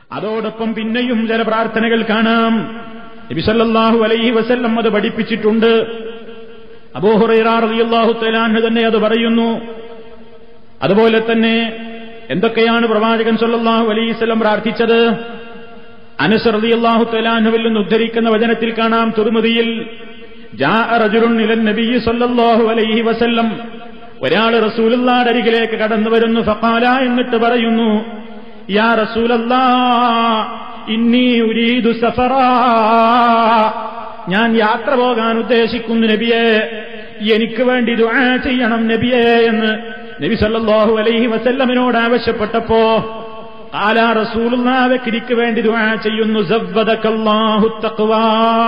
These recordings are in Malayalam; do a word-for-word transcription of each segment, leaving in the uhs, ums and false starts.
അതോടൊപ്പം പിന്നെയും ചില പ്രാർത്ഥനകൾ കാണാം. നബി സല്ലല്ലാഹു അലൈഹി വസല്ലം അത് പഠിപ്പിച്ചിട്ടുണ്ട്. അബൂ ഹുറൈറ റളിയല്ലാഹു തആല അൻഹു തന്നെ അത് പറയുന്നു. അതുപോലെ തന്നെ എന്തൊക്കെയാണ് പ്രവാചകൻ സല്ലല്ലാഹു അലൈഹി വസല്ലം പ്രാർത്ഥിച്ചത്? അനസ് റളിയല്ലാഹു തആല അൻഹുവിൽ നിന്ന് ഉദ്ധരിക്കുന്ന വചനത്തിൽ കാണാം, തുർമുദിയിൽ, ജാഅ റജുലുൻ ഇലൻ നബിയ്യി സല്ലല്ലാഹു അലൈഹി വസല്ലം, ഒരാൾ റസൂലുള്ളാഹിയുടെ അരികിലേക്ക് കടന്നു വരുന്നു. ഫഖാല, എന്നിട്ട് പറയുന്നു, യാ റസൂലല്ലാഹ് ഇന്നി ഉരീദു സഫറാ, ഞാൻ യാത്ര പോകാൻ ഉദ്ദേശിക്കുന്നു നബിയേ, എനിക്ക് വേണ്ടി ദുആ ചെയ്യണം നബിയേ എന്ന് നബി സല്ലല്ലാഹു അലൈഹി വസല്ലമിനോട് ആവശ്യപ്പെട്ടപ്പോ, ഖാല റസൂലുള്ളാഹി വ്യക്തിക്ക് വേണ്ടി ദുആ ചെയ്യുന്നു, സവ്വദകല്ലാഹു തഖ്വാ,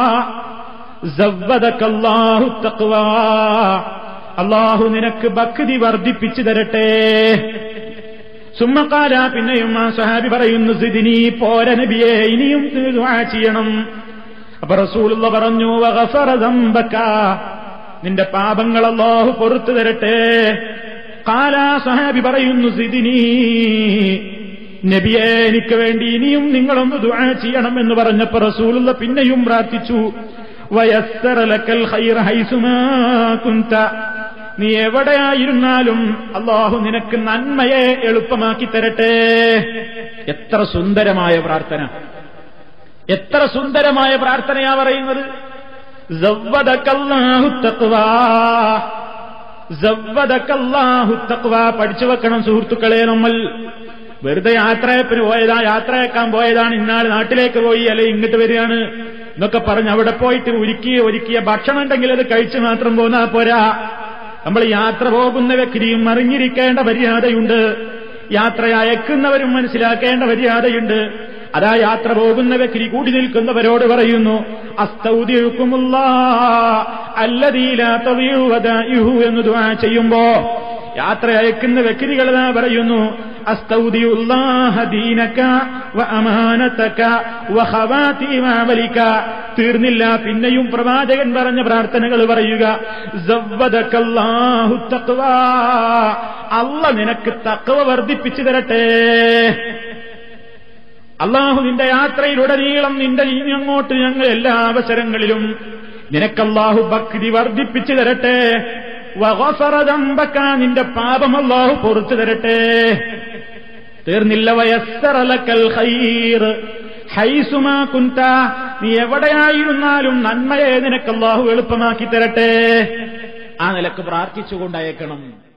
സവ്വദകല്ലാഹു തഖ്വാ, അല്ലാഹു നിനക്ക് ഭക്തി വർദ്ധിപ്പിച്ചു തരട്ടെ. സുമ്മഖാല, പിന്നെയും ആ സ്വഹാബി പറയുന്നു, സിദ്നി, പോര നബിയേ, ഇനിയും ദുആ ചെയ്യണം. അപ്പൊ റസൂലുള്ളാഹി പറഞ്ഞു, വഗഫറ ദംബക, നിന്റെ പാപങ്ങൾ അല്ലാഹു പൊറുത്തു തരട്ടെ. ഖാല, സ്വഹാബി പറയുന്നു, സിദ്നി നബിയേ, എനിക്ക് വേണ്ടി ഇനിയും നിങ്ങളൊന്ന് ദുആ ചെയ്യണം എന്ന് പറഞ്ഞപ്പോ റസൂലുള്ളാഹി പിന്നെയും പ്രാർത്ഥിച്ചു, വയസ്സറ ലക്കൽ ഖൈറ ഹൈസുമാ കുന്ത, നീ എവിടെയായിരുന്നാലും അല്ലാഹു നിനക്ക് നന്മയെ എളുപ്പമാക്കി തരട്ടെ. എത്ര സുന്ദരമായ പ്രാർത്ഥന, എത്ര സുന്ദരമായ പ്രാർത്ഥനയാ പറയുന്നത്. സവ്വദകല്ലാഹു തഖ്വാ, സവ്വദകല്ലാഹു തഖ്വാ. പഠിച്ചു വെക്കണം സുഹൃത്തുക്കളെ. നമ്മൾ വെറുതെ യാത്രയപ്പിന് പോയതാ, യാത്രയാക്കാൻ പോയതാണ്, ഇന്നാൾ നാട്ടിലേക്ക് പോയി, അല്ലെ ഇങ്ങോട്ട് വരികയാണ് എന്നൊക്കെ പറഞ്ഞ് അവിടെ പോയിട്ട് ഒരുക്കിയ ഒരുക്കിയ ഭക്ഷണം ഉണ്ടെങ്കിൽ അത് കഴിച്ചു മാത്രം പോന്നാ പോരാ. നമ്മൾ യാത്ര പോകുന്ന വ്യക്തിയും അറിഞ്ഞിരിക്കേണ്ട മര്യാദയുണ്ട്, യാത്ര അയക്കുന്നവരും മനസ്സിലാക്കേണ്ട മര്യാദയുണ്ട്. അതാ യാത്ര പോകുന്ന വ്യക്തി കൂടി നിൽക്കുന്നവരോട് പറയുന്നു, അസ്തൗദിഉകുമുല്ലാഹ് അല്ലദീ ലാ തദിഉ വദാഇഹു എന്ന് ദുആ ചെയ്യുമ്പോ യാത്ര അയക്കുന്ന വ്യക്തികളെന്നാ പറയുന്നു, അസ്തൗദിഉല്ലാഹ ദീനക വ അമാനതക വ ഖവാതിമ അമലിക. തീർന്നില്ല, പിന്നെയും പ്രവാചകൻ പറഞ്ഞ പ്രാർത്ഥനകൾ പറയുക, സവ്വദകല്ലാഹു തഖ്വാ, അല്ലാഹു നിനക്ക് തഖ്വ വർദ്ധിപ്പിച്ചു തരട്ടെ. അല്ലാഹു നിന്റെ യാത്രയിലുടനീളം നിന്റെ അങ്ങോട്ട് ഞങ്ങൾ എല്ലാ അവസരങ്ങളിലും നിനക്കല്ലാഹു ഭക്തി വർദ്ധിപ്പിച്ചു തരട്ടെ. വഗഫറ ദംബക, നിന്റെ പാപം അല്ലാഹു പൊറുത്തു തരട്ടെ. തീർന്നില്ല, വയസ്സറ ലക്കൽ ഖൈർ ഹൈസുമാ കുന്ത, നീ എവിടെയായിരുന്നാലും നന്മയെ നിനക്കല്ലാഹു എളുപ്പമാക്കി തരട്ടെ. ആ നിലക്ക് പ്രാർത്ഥിച്ചുകൊണ്ടയക്കണം.